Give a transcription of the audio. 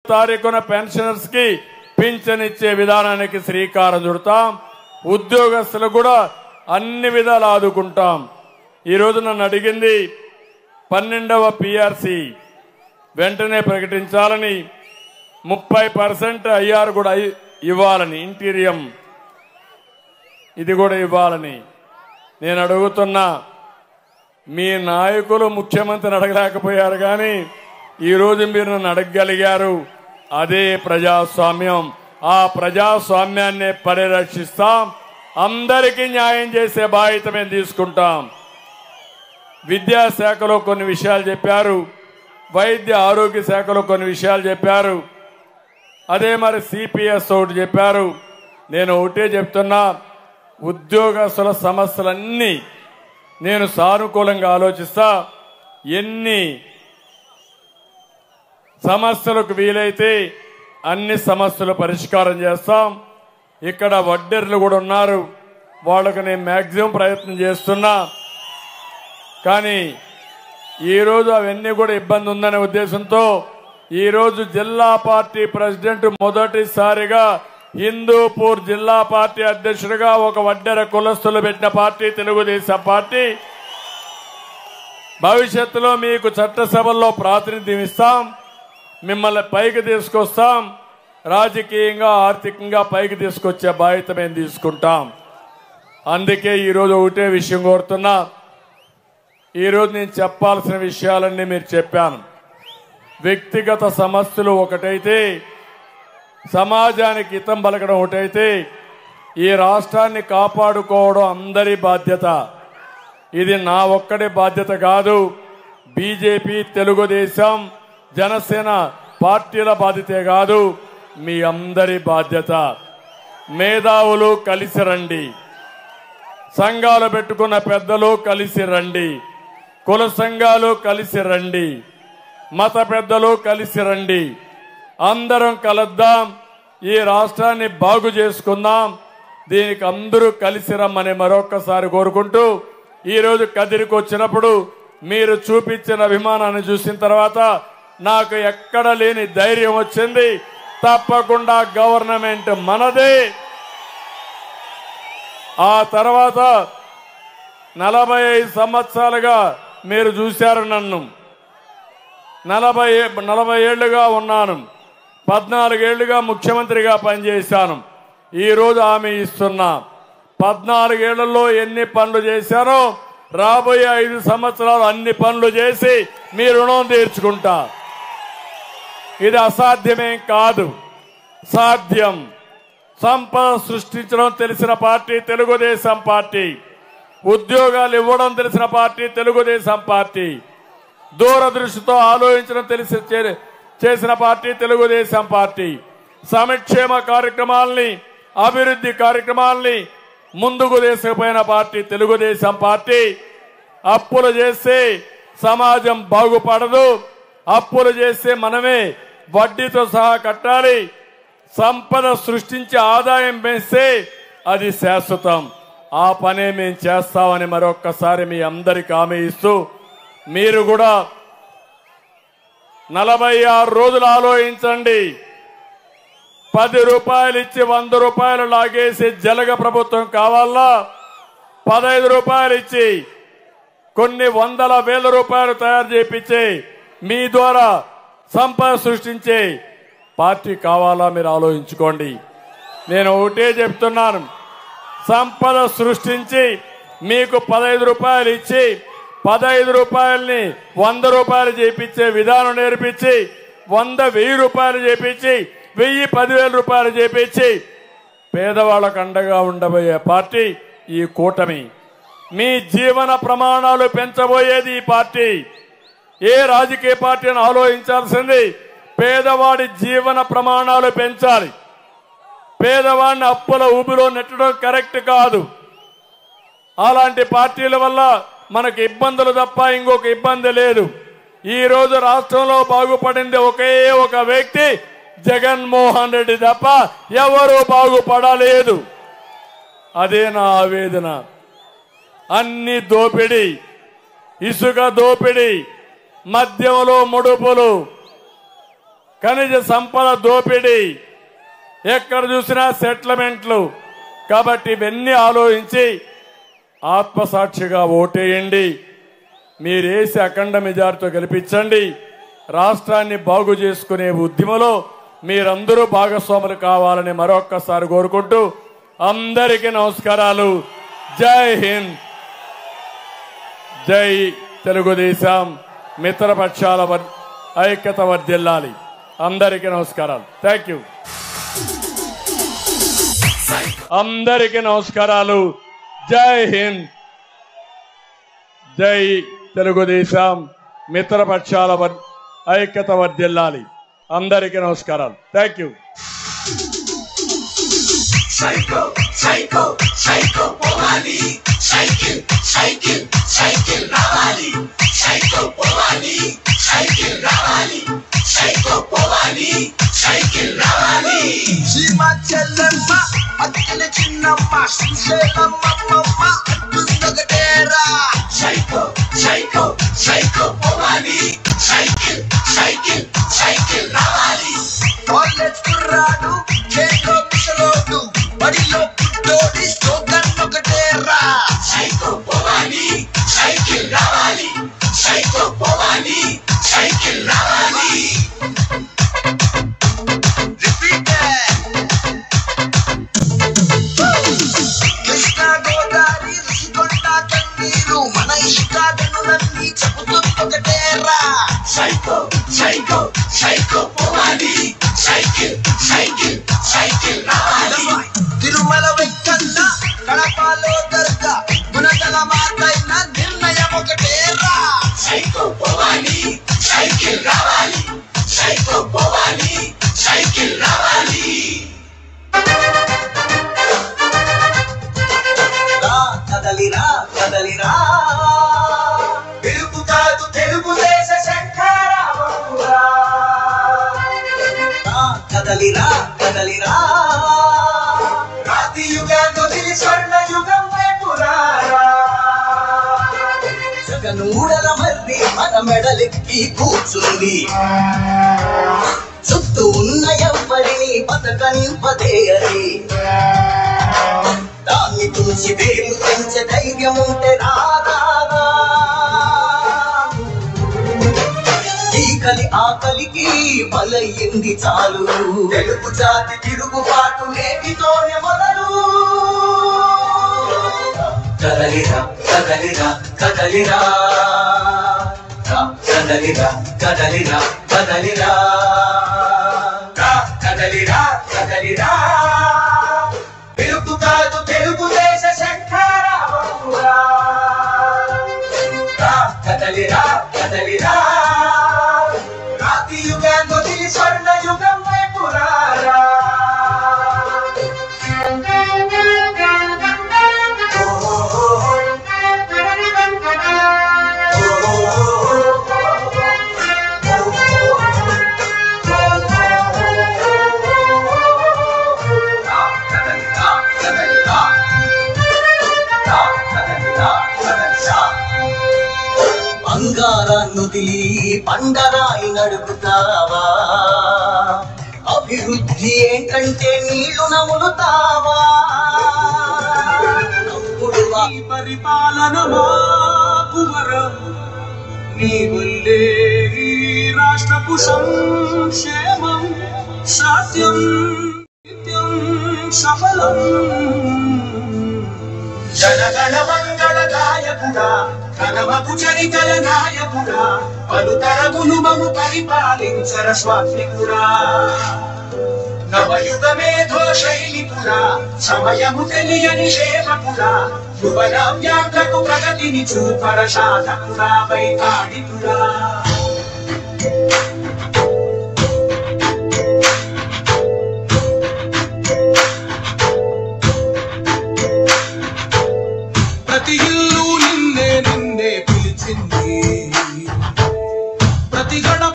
తారీఖున పెన్షనర్స్ కి పింఛన్ ఇచ్చే విధానానికి శ్రీకారం చుడతాం. ఉద్యోగస్తులు కూడా అన్ని విధాలు ఆదుకుంటాం. ఈరోజు నన్ను అడిగింది 12వ పిఆర్సి వెంటనే ప్రకటించాలని, 30% ఐఆర్ కూడా ఇవ్వాలని, ఇంటీరియం ఇది కూడా ఇవ్వాలని నేను అడుగుతున్నా. మీ నాయకులు ముఖ్యమంత్రిని అడగలేకపోయారు కానీ ఈరోజు మీరు నన్ను అడగగలిగారు. అదే ప్రజాస్వామ్యం. ఆ ప్రజాస్వామ్యాన్ని పరిరక్షిస్తాం. అందరికీ న్యాయం చేసే బాధ్యత మేము తీసుకుంటాం. విద్యాశాఖలో కొన్ని విషయాలు చెప్పారు, వైద్య ఆరోగ్య శాఖలో కొన్ని విషయాలు చెప్పారు, అదే మరి సిపిఎస్ ఒకటి చెప్పారు. నేను ఒకటే చెప్తున్నా, ఉద్యోగస్తుల సమస్యలన్నీ నేను సానుకూలంగా ఆలోచిస్తా. ఎన్ని సమస్యలకు వీలైతే అన్ని సమస్యలు పరిష్కారం చేస్తాం. ఇక్కడ వడ్డెర్లు కూడా ఉన్నారు, వాళ్ళకు నేను మ్యాక్సిమం ప్రయత్నం చేస్తున్నా. కానీ ఈరోజు అవన్నీ కూడా ఇబ్బంది ఉందనే ఉద్దేశంతో ఈరోజు జిల్లా పార్టీ ప్రెసిడెంట్ మొదటిసారిగా హిందూపూర్ జిల్లా పార్టీ అధ్యక్షుడిగా ఒక వడ్డెర కులస్తులు పెట్టిన పార్టీ తెలుగుదేశం పార్టీ. భవిష్యత్తులో మీకు చట్టసభల్లో ప్రాతినిధ్యం ఇస్తాం, మిమ్మల్ని పైకి తీసుకొస్తాం, రాజకీయంగా ఆర్థికంగా పైకి తీసుకొచ్చే బాధ్యత మేము తీసుకుంటాం. అందుకే ఈరోజు ఒకటే విషయం కోరుతున్నా. ఈరోజు నేను చెప్పాల్సిన విషయాలన్నీ మీరు చెప్పాను. వ్యక్తిగత సమస్యలు ఒకటైతే, సమాజానికి హితం పలకడం ఒకటైతే, ఈ రాష్ట్రాన్ని కాపాడుకోవడం అందరి బాధ్యత. ఇది నా ఒక్కడి బాధ్యత కాదు. బీజేపీ, తెలుగుదేశం, జనసేన పార్టీల బాధ్యతే కాదు, మీ అందరి బాధ్యత. మేధావులు కలిసి రండి, సంఘాలు పెట్టుకున్న పెద్దలు కలిసి రండి, కుల సంఘాలు కలిసి రండి, మత పెద్దలు కలిసి రండి. అందరం కలుద్దాం, ఈ రాష్ట్రాన్ని బాగు చేసుకుందాం. దీనికి అందరూ కలిసి రమ్మని మరొక్కసారి కోరుకుంటూ, ఈరోజు కదిరికి వచ్చినప్పుడు మీరు చూపించిన అభిమానాన్ని చూసిన తర్వాత నాకు ఎక్కడ లేని ధైర్యం వచ్చింది. తప్పకుండా గవర్నమెంట్ మనదే. ఆ తర్వాత 45 సంవత్సరాలుగా మీరు చూశారు నన్ను. 40 ఏళ్లుగా ఉన్నాను, 14 ఏళ్లుగా ముఖ్యమంత్రిగా పనిచేశాను. ఈరోజు హామీ ఇస్తున్నా, 14 ఏళ్లలో ఎన్ని పనులు చేశానో రాబోయే 5 సంవత్సరాలు అన్ని పనులు చేసి మీ రుణం తీర్చుకుంటా. ఇది అసాధ్యమేం కాదు, సాధ్యం. సంపద సృష్టించడం తెలిసిన పార్టీ తెలుగుదేశం పార్టీ, ఉద్యోగాలు ఇవ్వడం తెలిసిన పార్టీ తెలుగుదేశం పార్టీ, దూరదృష్టితో ఆలోచించడం చేసిన పార్టీ తెలుగుదేశం పార్టీ, సంక్షేమ కార్యక్రమాల్ని, అభివృద్ధి కార్యక్రమాల్ని ముందుకు తీసుకుపోయిన పార్టీ తెలుగుదేశం పార్టీ. అప్పులు చేస్తే సమాజం బాగుపడదు, అప్పులు చేస్తే మనమే వడ్డీతో సహా కట్టాలి. సంపద సృష్టించి ఆదాయం పెంచితే అది శాశ్వతం. ఆ పనే మేము చేస్తామని మరొక్కసారి మీ అందరికి హామీ ఇస్తూ, మీరు కూడా 46 రోజులు ఆలోచించండి. 10 రూపాయలు ఇచ్చి 100 రూపాయలు లాగేసి జలగ ప్రభుత్వం కావాలా? 15 రూపాయలు ఇచ్చి కొన్ని వందల వేల రూపాయలు తయారు చేయించే మీ ద్వారా సంపద సృష్టించే పార్టీ కావాలా? మీరు ఆలోచించుకోండి. నేను ఒకటే చెప్తున్నాను, సంపద సృష్టించి మీకు 15 రూపాయలు ఇచ్చి 15 రూపాయల్ని 100 రూపాయలు చేయించే విధానం నేర్పించి 100,000 రూపాయలు చేయించి 10,000 రూపాయలు చేయించి పేదవాళ్ళకు అండగా ఉండబోయే పార్టీ ఈ కూటమి. మీ జీవన ప్రమాణాలు పెంచబోయేది ఈ పార్టీ. ఏ రాజకీయ పార్టీని ఆలోచించాల్సింది పేదవాడి జీవన ప్రమాణాలు పెంచాలి. పేదవాడిని అప్పుల ఊబిలో నెట్టడం కరెక్ట్ కాదు. అలాంటి పార్టీల వల్ల మనకు ఇబ్బందులు తప్ప ఇంకొక ఇబ్బంది లేదు. ఈ రోజు రాష్ట్రంలో బాగుపడింది ఒకే ఒక వ్యక్తి, జగన్మోహన్ రెడ్డి తప్ప ఎవరు బాగుపడలేదు. అదే నా ఆవేదన. అన్ని దోపిడీ, ఇసుక దోపిడీ, మద్యంలో ముడుపులు, ఖనిజ సంపద దోపిడీ, ఎక్కడ చూసినా సెటిల్మెంట్లు. కాబట్టి ఇవన్నీ ఆలోచించి ఆత్మసాక్షిగా ఓటేయండి. మీరేసి అఖండ మెజార్టీతో గెలిపించండి. రాష్ట్రాన్ని బాగు చేసుకునే ఉద్యమంలో మీరందరూ భాగస్వాములు కావాలని మరొక్కసారి కోరుకుంటూ అందరికీ నమస్కారాలు. జై హింద్, జై తెలుగుదేశం. మిత్రపక్షాల ఐక్యత వర్ధిల్లాలి. అందరికీ నమస్కారాలు. Thank you. అందరికీ నమస్కారాలు. జై హింద్, జై తెలుగుదేశం. మిత్రపక్షాల ఐక్యత వర్ధిల్లాలి. అందరికీ నమస్కారాలు. Thank you. Psycho, psycho, psycho, Powali. Cycle, cycle, cycle, Ravali. Psycho, Powali. Cycle, Ravali. Psycho, Powali. Cycle, Ravali. Shima Chellamma, Akkala Chinnamma, Shishelamma, Mamma, Attundagadera. Psycho, psycho, psycho, Powali. Cycle, cycle, cycle, Ravali. College Kurradu, Jeko Mishalodu. Badilo Puddodi, Slogan Nokatera. Psycho Powali, Cycle Ravali. Psycho Powali, Cycle Ravali. Repeat it. Krishna Godavari, Rishikonda Kanneeru, Mana Ishtadanullanni Cheputundokatera. Psycho, psycho, psycho Powali. Cycle, cycle, cycle Ravali. Tirumala Venkalla, Kadapalo Darga, Gunadala Matayna, Nirnayam Okatera. Psycho Powali, Cycle Ravali. Psycho Powali, Cycle Ravali. Kadalira, kadalira. Telugu kaadu Telugudesha Shankara Bambura. Kadalira, kadalira. Rati Yugando Dili Swarna Yugam Purara. Jaganudala Marri Mana Medalekki Koochundi. Chuttu unna evvarini patakaniవ్వదే అది. దాన్ని చూసి వేలు పెంచే ధైర్యం ఉంటే రారారా. ఈ కలి ఆకలికి బలయ్యింది చాలు. తెలుగు జాతి తిరుగుబాటు నేటితోనే మొదలు. కదలిరా కదలిరా కదలిరా, కదలిరా కదలిరా కదలిరా, కదలిరా కదలిరా. తెలుగు కాదు తెలుగుదేశ శంఖార బంధురా. కదలిరా కదలిరా. రాతి యుగాన్ని వదిలి స్వర్ణ యుగం వైపు రారా. బంగారాన్నుదిలి పండరాయి నడుపుతావా? అభివృద్ధి ఏంటంటే నీళ్లు నములుతావా? అప్పుడు పరిపాలన మాకు వరం, నీ వల్లే ఈ రాష్ట్రపు సంక్షేమం సాధ్యం నిత్యం సఫలం. జనగణ మంగళదాయకుడా, ఘనమగు చరితల నాయకుడా, పలుతరములు మము పరిపాలించర స్వామికుడా. నవయుగ మేధో శైలికుడా, సమయము తెలియని సేవకుడా, యువనవ్యాంధ్రకు ప్రగతిని చూపర సాధకుడా వైతాళికుడా.